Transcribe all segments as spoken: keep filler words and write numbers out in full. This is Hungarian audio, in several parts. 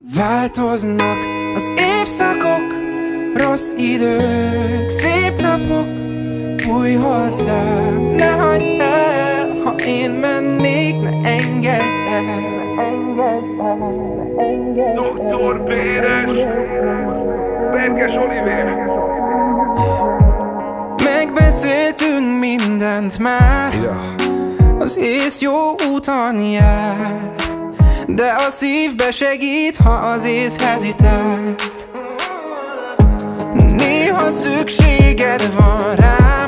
Változnak az évszakok, rossz idők, szép napok. Bújj hozzám, ne hagyd el, ha én mennék, ne engedj el. doktor Béres, Berkes Olivér. Megbeszéltünk mindent már, az ész jó úton jár, de a szívbe segít, ha az ész hezitál. Néha szükséged van rám,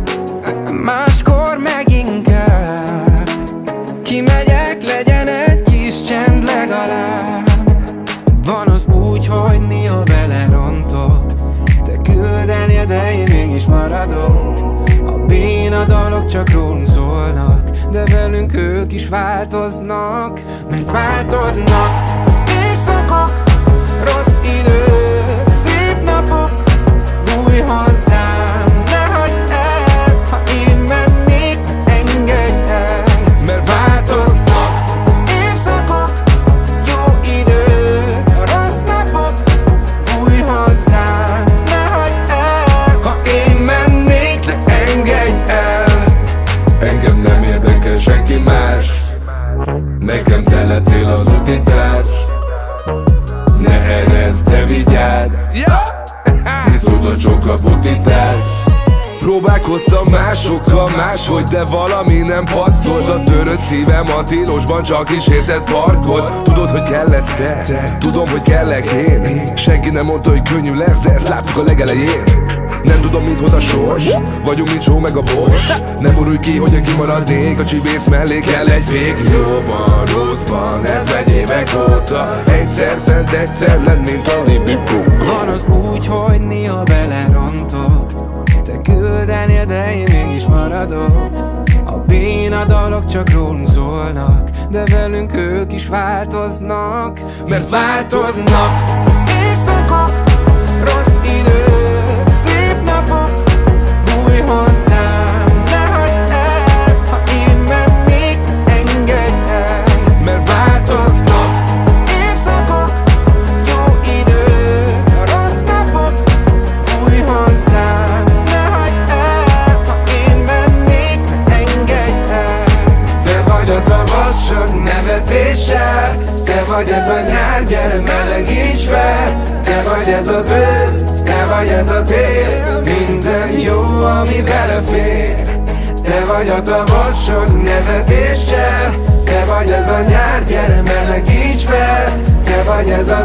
máskor meg inkább kimegyek, legyen egy kis csend legalább. Van az úgy, hogy néha belerontok, te küld el, de én mégis maradok. A béna dalok csak rólunk szólnak, de velünk ők is változnak, mert változnak az évszakok, rossz idők, szép napok. Bújj hozzám, ne hagyd el, ha én mennék, ne engedj el, mert változnak az évszakok, jó idők, a rossz napok. Bújj hozzám, ne hagyd el, ha én mennék, ne engedj el. Engem nem érdekel senki más, nekem te lettél az utitárs. Ne erezd, de vigyázz, hisz tudod sok a butitás. Próbálkoztam másokkal máshogy, de valami nem passzolt. A törött szívem a tilosban csak is érted parkol. Tudod, hogy kell lesz te, tudom, hogy kellek én. Senki nem mondta, hogy könnyű lesz, de ezt láttuk a legelején. Nem tudom, mit hoz a sors, vagyunk, mint só meg a bors. Nem urulj ki, hogy aki maradnék, a csibész mellé kell egy fék. Jóban, rosszban, ez megy évek óta. Egyszer fent, egyszer lent, mint a libikó. Van az úgy, hogy néha belerontok, te küld el, de én mégis maradok. A béna dalok csak rólunk szólnak, de velünk ők is változnak, mert változnak az évszakok, rossz idők, szép napok. Bújj hozzám, ne hagyd el, ha én mennék, ne engedj el, mert változnak az évszakok, jó idők, a rossz napok. Bújj hozzám, ne hagyd el, ha én mennék, ne engedj el. Te vagy a tavasz sok nevetéssel, te vagy ez a nyár, gyere melegíts fel. Te vagy ez az ősz, te vagy ez a tél, minden jó, ami belefér. Te vagy a tavasz sok nevetéssel, te vagy ez a nyár, gyere melegíts fel. Te vagy ez az